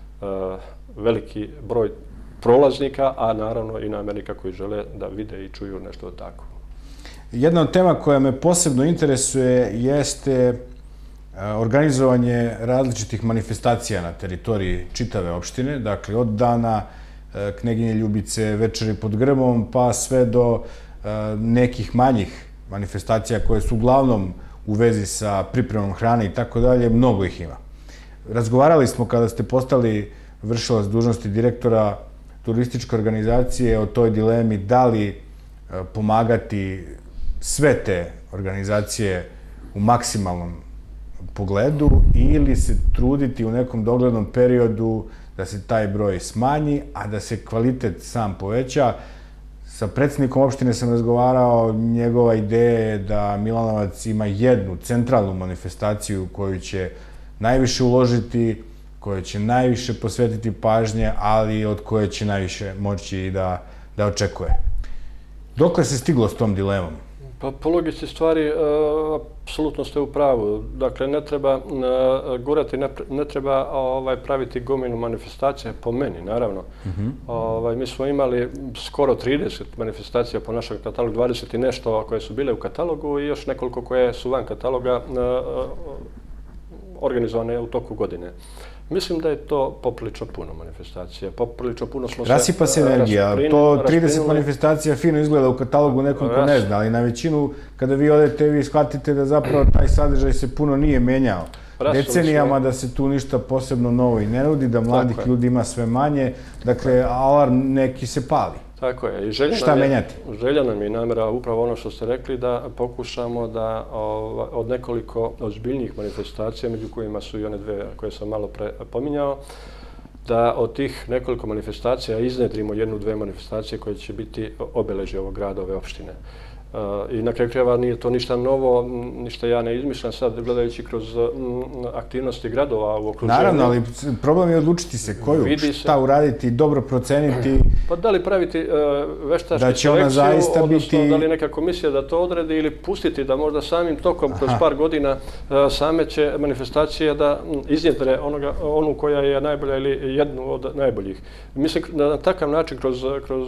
[SPEAKER 2] veliki broj prolaznika, a naravno i namernika koji žele da vide i čuju nešto tako.
[SPEAKER 1] Jedna od tema koja me posebno interesuje jeste organizovanje različitih manifestacija na teritoriji čitave opštine, dakle od dana Kneginje Ljubice, Večeri pod grmom, pa sve do nekih manjih manifestacija koje su uglavnom u vezi sa pripremom hrane i tako dalje, mnogo ih ima. Razgovarali smo kada ste postali vršilac dužnosti direktora turističke organizacije o toj dilemi da li pomagati sve te organizacije u maksimalnom pogledu ili se truditi u nekom doglednom periodu da se taj broj smanji, a da se kvalitet sam poveća. Sa predsjednikom opštine sam razgovarao, njegova ideja je da Milanovac ima jednu centralnu manifestaciju koju će najviše uložiti, koje će najviše posvetiti pažnje, ali od koje će najviše moći i da očekuje. Dokle se stiglo s tom dilemom?
[SPEAKER 2] Pa po logici stvari, apsolutno ste u pravu. Dakle, ne treba gurati, ne treba praviti gomilu manifestacije, po meni, naravno. Mi smo imali skoro 30 manifestacija po našem katalogu, 20 i nešto koje su bile u katalogu i još nekoliko koje su van kataloga organizovane u toku godine. Mislim da je to poprilično puno manifestacija. Poprilično puno smo se
[SPEAKER 1] rasipa se energija. To 30 manifestacija fino izgleda u katalogu nekom ko ne zna, ali na većinu kada vi odete, vi shvatite da zapravo taj sadržaj se puno nije menjao decenijama, da se tu ništa posebno novo i ne nudi, da mladih ljudi ima sve manje. Dakle, alarm neki se pali.
[SPEAKER 2] Tako je.
[SPEAKER 1] Šta menjati?
[SPEAKER 2] Želja nam je namera upravo ono što ste rekli, da pokušamo da od nekoliko ozbiljnijih manifestacija, među kojima su i one dve koje sam malo pre pominjao, da od tih nekoliko manifestacija iznedrimo jednu, dve manifestacije koje će biti obeležje ovog grada, ove opštine. I na kraju krajeva nije to ništa novo, ništa ja ne izmišljam sad gledajući kroz aktivnosti gradova u okruženju.
[SPEAKER 1] Naravno, ali problem je odlučiti se koju, šta uraditi, dobro proceniti.
[SPEAKER 2] Pa da li praviti veštačku selekciju, odnosno da li neka komisija da to odredi ili pustiti da možda samim tokom kroz par godina same će manifestacije da iznjedre onu koja je najbolja ili jednu od najboljih. Mislim da na takav način kroz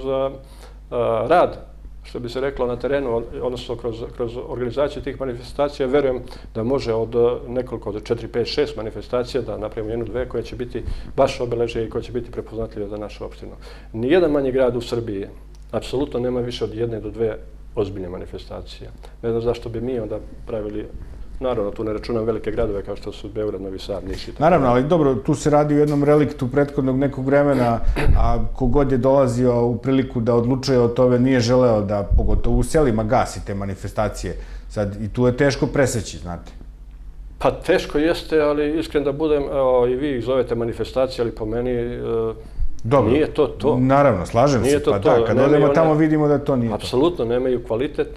[SPEAKER 2] rad, što bi se reklo na terenu, odnosno kroz organizaciju tih manifestacija, verujem da može od nekoliko, od 4, 5, 6 manifestacija da napravimo jednu, dve koje će biti baš obeležje i koje će biti prepoznatljive za našu opštinu. Nijedan manji grad u Srbiji apsolutno nema više od jedne do dve ozbiljne manifestacije. Ne znam zašto bi mi onda pravili. Naravno, tu ne računam velike gradove kao što su Beograd, Novi Sad, Niš i tako.
[SPEAKER 1] Naravno, ali dobro, tu se radi o jednom reliktu prethodnog nekog vremena, a kogod je dolazio u priliku da odlučuje o tome nije želeo da, pogotovo u selima, gasi te manifestacije. Sad, i tu je teško preseći, znate.
[SPEAKER 2] Pa teško jeste, ali iskren da budem, i vi ih zovete manifestacije, ali po meni nije to to.
[SPEAKER 1] Naravno, slažem se, pa da, kad odemo tamo vidimo da to nije to.
[SPEAKER 2] Apsolutno, nemaju kvalitet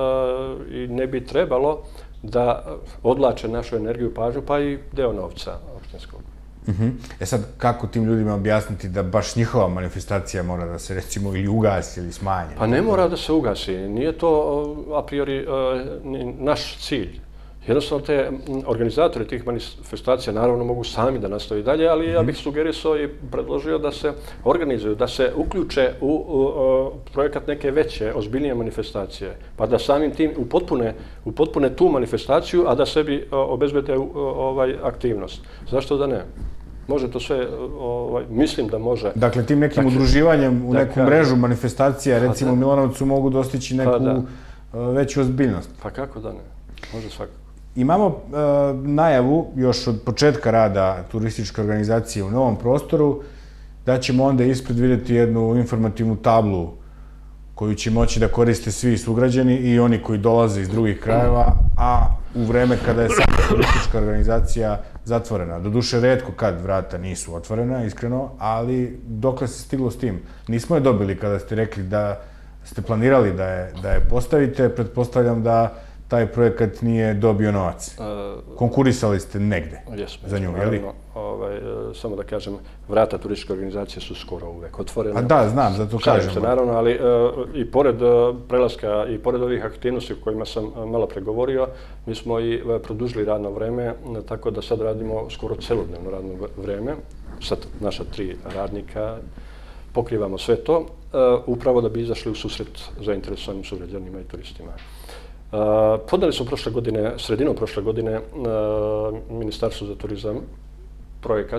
[SPEAKER 2] i ne bi trebalo da odlače našu energiju, pažnju, pa i deo novca opštinskog.
[SPEAKER 1] Sad, kako tim ljudima objasniti da baš njihova manifestacija mora da se, recimo, ili ugasi ili smanji?
[SPEAKER 2] Pa ne mora da se ugasi. Nije to a priori naš cilj. Jednostavno, te organizatori tih manifestacija naravno mogu sami da nastavi dalje, ali ja bih sugerisao i predložio da se organizuju, da se uključe u projekat neke veće, ozbiljnije manifestacije, pa da samim tim upotpune tu manifestaciju, a da sebi obezbede aktivnost. Zašto da ne? Može to sve, mislim da može.
[SPEAKER 1] Dakle, tim nekim udruživanjem u neku mrežu manifestacija, recimo u Milanovcu, mogu dostići neku veću ozbiljnost.
[SPEAKER 2] Pa kako da ne? Može svakako.
[SPEAKER 1] Imamo najavu još od početka rada turističke organizacije u novom prostoru da ćemo onda ispred vidjeti jednu informativnu tablu koju će moći da koriste svi sugrađani i oni koji dolaze iz drugih krajeva, a u vreme kada je sama turistička organizacija zatvorena. Doduše, retko kad vrata nisu otvorena, iskreno, ali dokle se stiglo s tim? Nismo je dobili kada ste rekli da ste planirali da je postavite, pretpostavljam da taj projekat nije dobio novac. Konkurisali ste negde za nju, je li?
[SPEAKER 2] Samo da kažem, vrata turističke organizacije su skoro uvek otvorene.
[SPEAKER 1] A da, znam, zato kažem.
[SPEAKER 2] Naravno, ali i pored prelaska i pored ovih aktivnosti o kojima sam malo pregovorio, mi smo i produžili radno vreme, tako da sad radimo skoro celodnevno radno vreme. Sad naša 3 radnika pokrivamo sve to, upravo da bi izašli u susret zainteresovanim sugrađanima i turistima. Podali smo sredinom prošle godine Ministarstvu za turizam projekat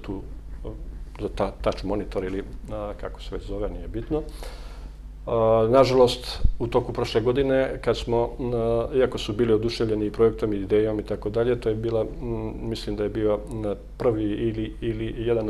[SPEAKER 2] za touch monitor ili kako se već zove, nije bitno. Nažalost, u toku prošle godine, kad smo, iako su bili oduševljeni i projektom i idejom i tako dalje, to je bila, mislim da je bio prvi ili jedno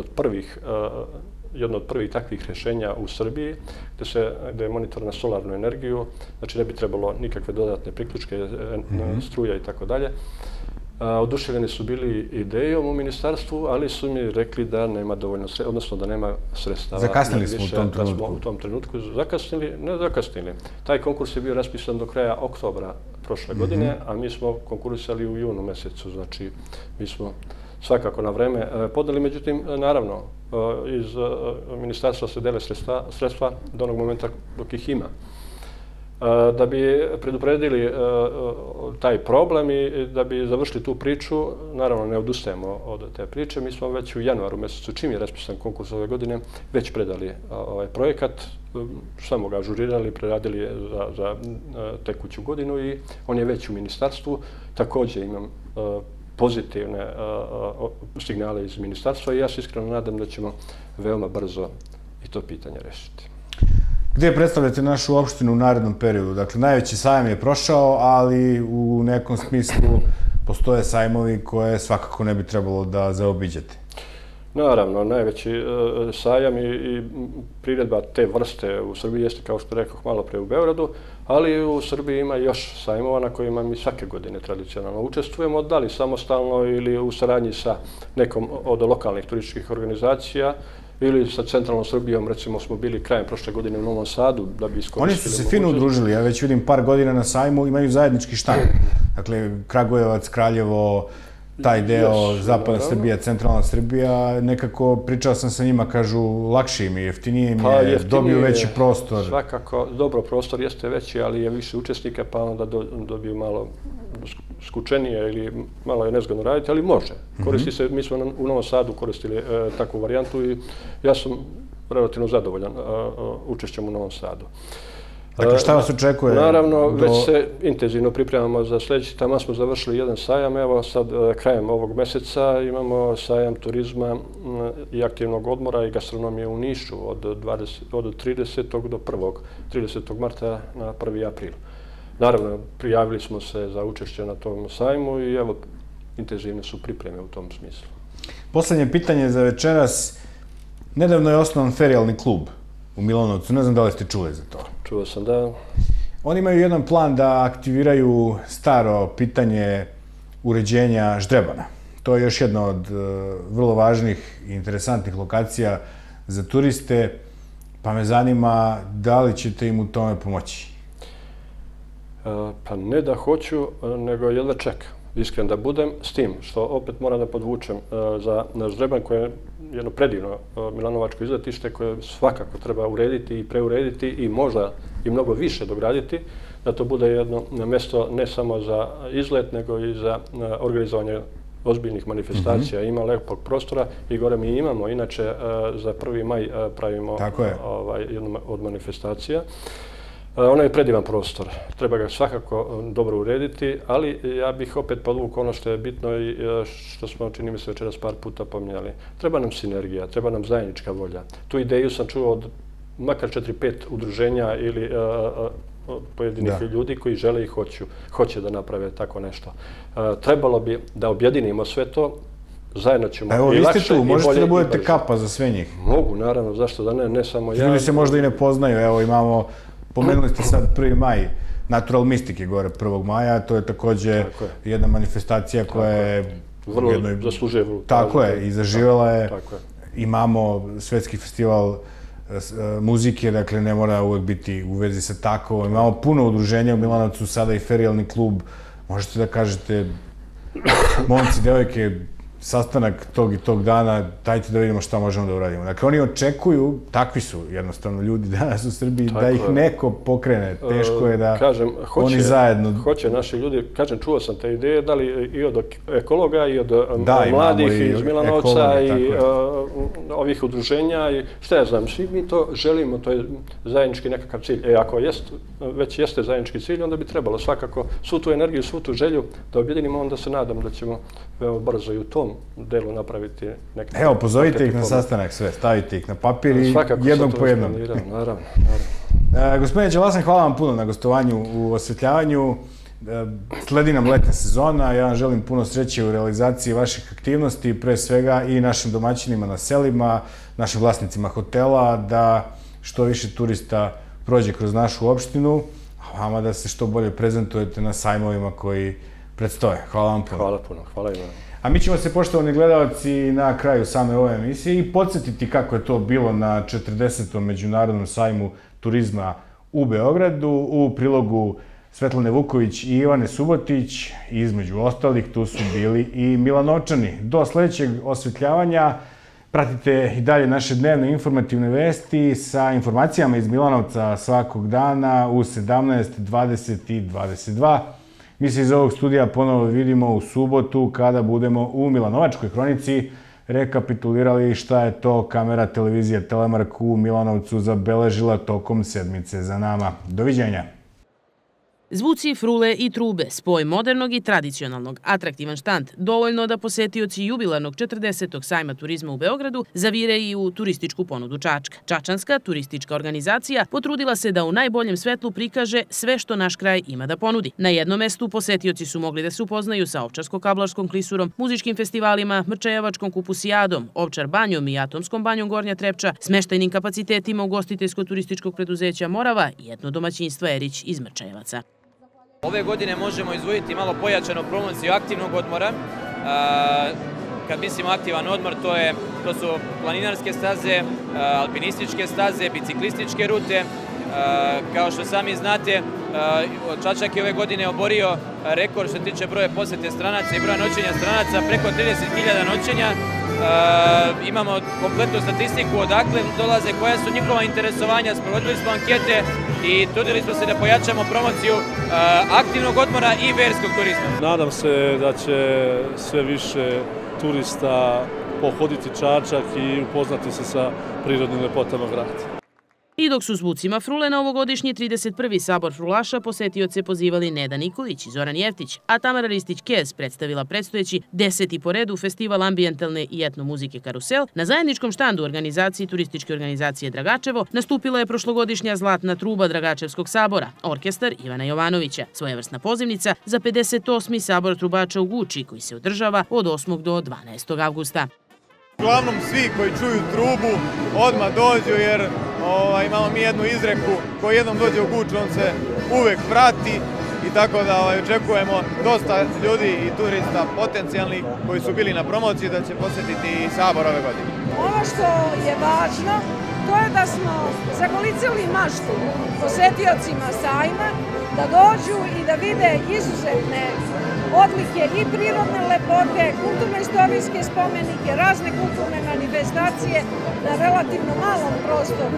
[SPEAKER 2] od prvih takvih rješenja u Srbiji, gdje je monitor na solarnu energiju, znači ne bi trebalo nikakve dodatne priključke, struja i tako dalje. Oduševljeni su bili idejom u ministarstvu, ali su mi rekli da nema dovoljno sredstava, odnosno da nema sredstava.
[SPEAKER 1] Zakasnili smo
[SPEAKER 2] u tom trenutku. Ne zakasnili. Taj konkurs je bio raspisan do kraja oktobra prošle godine, a mi smo konkurisali u junu mjesecu, znači mi smo svakako na vreme podali, međutim, naravno, iz ministarstva se dele sredstva do onog momenta dok ih ima. Da bi predupredili taj problem i da bi završili tu priču, naravno ne odustajemo od te priče, mi smo već u januaru mjesecu, čim je raspisan konkurs ove godine, već predali ovaj projekat, samo ga ažurirali, preradili za tekuću godinu i on je već u ministarstvu. Također imam pozitivne signale iz ministarstva i ja se iskreno nadam da ćemo veoma brzo i to pitanje rešiti.
[SPEAKER 1] Gdje predstavljate našu opštinu u narednom periodu? Dakle, najveći sajam je prošao, ali u nekom smislu postoje sajmovi koje svakako ne bi trebalo da zaobiđete.
[SPEAKER 2] Naravno, najveći sajam i priredba te vrste u Srbiji jeste, kao što rekao malo pre, u Beogradu, ali u Srbiji ima još sajmova na kojima mi svake godine tradicionalno učestvujemo, da li samostalno ili u saradnji sa nekom od lokalnih turističkih organizacija, ili sa centralnom Srbijom, recimo smo bili krajem prošle godine u Novom Sadu da bi iskoristili...
[SPEAKER 1] Oni su se fino udružili, ja već vidim par godina na sajmu, imaju zajednički štand. Dakle, Kragujevac, Kraljevo, taj deo, zapadna Srbija, centralna Srbija, nekako pričao sam sa njima, kažu, lakše im je, jeftinije im je, dobiju veći prostor.
[SPEAKER 2] Svakako, dobro, prostor jeste veći, ali je više učesnika, pa onda dobiju malo skučenije ili malo je nezgodno raditi, ali može. Koristi se, mi smo u Novom Sadu koristili takvu varijantu i ja sam relativno zadovoljan učešćem u Novom Sadu.
[SPEAKER 1] Dakle, šta vas očekuje?
[SPEAKER 2] Naravno, već se intenzivno pripremamo za sljedeći. Tamo smo završili jedan sajam. Evo sad, krajem ovog mjeseca imamo sajam turizma i aktivnog odmora i gastronomije u Nišu od 30. do 30. marta na 1. april. Naravno, prijavili smo se za učešće na tom sajmu i evo, intenzivne su pripreme u tom smislu.
[SPEAKER 1] Poslednje pitanje za večeras. Nedavno je osnovan ferijalni klub u Milanovcu. Ne znam da li ste čuli za to.
[SPEAKER 2] Čuo sam, da.
[SPEAKER 1] Oni imaju jedan plan da aktiviraju staro pitanje uređenja Ždrebana. To je još jedna od vrlo važnih i interesantnih lokacija za turiste, pa me zanima da li ćete im u tome pomoći?
[SPEAKER 2] Pa ne da hoću, nego jedva čekam. Iskren da budem, s tim što opet moram da podvučem za Ždreban, koje je jedno predivno milanovačko izletište koje svakako treba urediti i preurediti i možda i mnogo više dograditi. da to bude jedno mjesto ne samo za izlet, nego i za organizovanje ozbiljnih manifestacija. Ima lepog prostora i gore mi imamo. Inače, za 1. maj pravimo jednu od manifestacija. Ono je predivan prostor. Treba ga svakako dobro urediti, ali ja bih opet podvukao ono što je bitno i što smo, čini mi se, večeras par puta pominjali. Treba nam sinergija, treba nam zajednička volja. Tu ideju sam čuo od makar 4-5 udruženja ili pojedinih ljudi koji žele i hoće da naprave tako nešto. Trebalo bi da objedinimo sve to, zajedno ćemo i lakše i bolje. Evo, vi ste tu,
[SPEAKER 1] možete da budete kapa za sve njih.
[SPEAKER 2] Mogu, naravno, zašto da ne samo ja.
[SPEAKER 1] Ljudi se možda i ne poznaju, evo imamo, pomenuli ste sad 1. maj, Natural Mystic je gore 1. maja, to je takođe jedna manifestacija koja je...
[SPEAKER 2] Vrlo zaslužuje.
[SPEAKER 1] Tako je, i zaživjela je. Imamo svetski festival muzike, dakle ne mora uvek biti u vezi sa tako. Imamo puno udruženja u Milanovcu, sada i ferijalni klub. Možete da kažete, momci, devojke, sastanak tog i tog dana, dajte da vidimo šta možemo da uradimo. Dakle, oni očekuju, takvi su jednostavno ljudi danas u Srbiji, da ih neko pokrene. Teško je da oni zajedno...
[SPEAKER 2] Hoće naši ljudi, kažem, čuo sam te ideje, da li i od ekologa, i od mladih iz Milanovca, i ovih udruženja, i šta ja znam, svi mi to želimo, to je zajednički nekakav cilj. Ako već jeste zajednički cilj, onda bi trebalo svakako svu tu energiju, svu tu želju da objedinimo, onda se nadam da ćemo veoma brzo i u tom delu napraviti neke...
[SPEAKER 1] Evo, pozovite ih na sastanak sve, stavite ih na papir i jednom po jednom.
[SPEAKER 2] Naravno.
[SPEAKER 1] Gospodine Đelasan, hvala vam puno na gostovanju u Osvetljavanju. Sledi nam letna sezona, ja vam želim puno sreće u realizaciji vaših aktivnosti, pre svega i našim domaćinima na selima, našim vlasnicima hotela, da što više turista prođe kroz našu opštinu, a vama da se što bolje prezentujete na sajmovima koji predstoje. Hvala vam puno.
[SPEAKER 2] Hvala puno, hvala i vam.
[SPEAKER 1] A mi ćemo se, poštovani gledalci, na kraju same ove emisije i podsjetiti kako je to bilo na 40. Međunarodnom sajmu turizma u Beogradu. U prilogu Svetlane Vuković i Ivane Subotić, između ostalih, tu su bili i Milanovčani. Do sledećeg osvetljavanja pratite i dalje naše dnevne informativne vesti sa informacijama iz Milanovca svakog dana u 17, 20 i 22. Mi se iz ovog studija ponovo vidimo u subotu kada budemo u Milanovačkoj hronici rekapitulirali šta je to kamera televizije Telemark u Milanovcu zabeležila tokom sedmice za nama. Doviđenja!
[SPEAKER 3] Zvuci, frule i trube, spoj modernog i tradicionalnog, atraktivan štand, dovoljno da posetioci jubilarnog 40. sajma turizma u Beogradu zavire i u turističku ponudu Čačka. Čačanska turistička organizacija potrudila se da u najboljem svetlu prikaže sve što naš kraj ima da ponudi. Na jednom mestu posetioci su mogli da se upoznaju sa Ovčarsko-Kablarskom klisurom, muzičkim festivalima, Mrčajevačkom kupusijadom, Ovčar banjom i Atomskom banjom Gornja Trepča, smeštajnim kapacitetima ugostiteljsko-turističkog preduzeća Morava i etno domaćinstva Erić iz Mrčajevaca.
[SPEAKER 4] Ove godine možemo izdvojiti malo pojačanu promociju aktivnog odmora. Kad mislimo aktivan odmor, to su planinarske staze, alpinističke staze, biciklističke rute. Kao što sami znate, Čačak je ove godine oborio rekord što se tiče broja posete stranaca i broja noćenja stranaca, preko 30.000 noćenja. Imamo kompletnu statistiku odakle dolaze, koja su njihova interesovanja, sprovodili smo ankete i trudili smo se da pojačamo promociju aktivnog odmora i verskog turizma.
[SPEAKER 5] Nadam se da će sve više turista pohoditi Čačak i upoznati se sa prirodnim lepotama grada.
[SPEAKER 3] I dok su zvucima frule na ovogodišnji 31. sabor frulaša posetioce pozivali Neda Nikolić i Zoran Jeftić, a Tamara Ristić-Kez predstavila predstojeći 10. po redu festival ambijentalne i etno muzike Karusel, na zajedničkom štandu organizaciji turističke organizacije Dragačevo nastupila je prošlogodišnja zlatna truba Dragačevskog sabora, orkestar Ivana Jovanovića, svojevrsna pozivnica za 58. sabor trubača u Guči koji se održava od 8. do 12. avgusta.
[SPEAKER 6] Uglavnom svi koji čuju trubu odmah dođu jer imamo mi jednu izreku koji jednom dođe u Guč, on se uvek vrati i tako da očekujemo dosta ljudi i turista potencijalnih koji su bili na promociji da će posjetiti i sabor ove godine.
[SPEAKER 7] Ono što je važno, to je da smo zagolicali maštu posetiocima sajma, da dođu i da vide izuzetne odlike i prirodne lepote, kulturno-istorijske spomenike, razne kulturne manifestacije na relativno malom prostoru.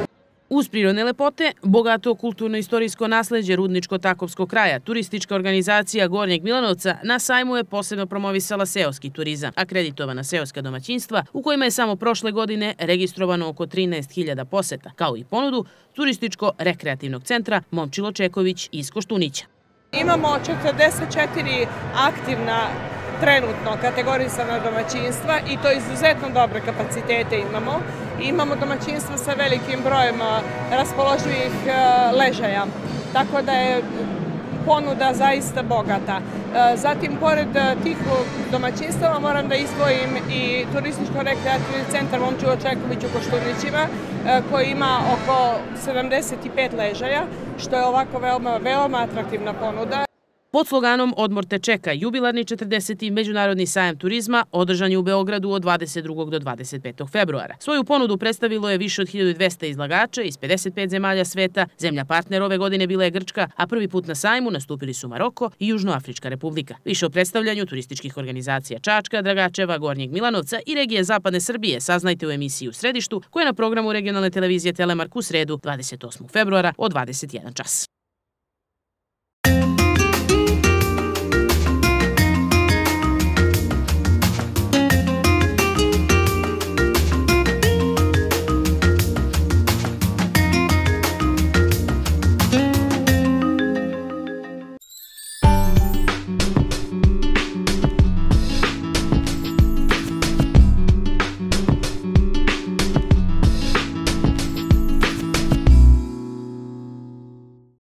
[SPEAKER 3] Uz prirodne lepote, bogato kulturno-istorijsko nasleđe Rudničko-Takovskog kraja, turistička organizacija Gornjeg Milanovca na sajmu je posebno promovisala seoski turizam, akreditovana seoska domaćinstva u kojima je samo prošle godine registrovano oko 13.000 poseta, kao i ponudu turističko-rekreativnog centra Momčilo Čeković iz Koštunića.
[SPEAKER 8] Imamo 44 aktivna trenutno kategorisana domaćinstva i to izuzetno dobre kapacitete imamo. Imamo domaćinstva sa velikim brojem raspoloživih ležaja, tako da je ponuda zaista bogata. Zatim, pored tih domaćinstava moram da izdvojim i turističko-rekreativni centar Momčilo Čeković u Koštunićima, koji ima oko 75 ležaja, što je ovako veoma atraktivna ponuda.
[SPEAKER 3] Pod sloganom Odmor te čeka, jubilarni 40. Međunarodni sajam turizma održan je u Beogradu od 22. do 25. februara. Svoju ponudu predstavilo je više od 1200 izlagača iz 55 zemalja sveta. Zemlja partner ove godine bila je Grčka, a prvi put na sajmu nastupili su Maroko i Južnoafrička republika. Više o predstavljanju turističkih organizacija Čačka, Dragačeva, Gornjeg Milanovca i regije Zapadne Srbije saznajte u emisiji U središtu, koja je na programu regionalne televizije Telemark u sredu 28. februara od 21 čas.